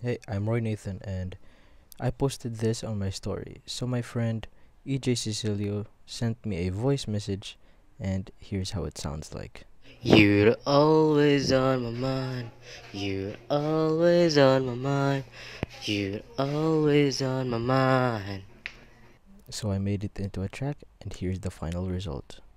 Hey, I'm Roy Nathan, and I posted this on my story. So my friend EJ Cecilio sent me a voice message, and here's how it sounds like. You're always on my mind. You're always on my mind. You're always on my mind. So I made it into a track, and here's the final result.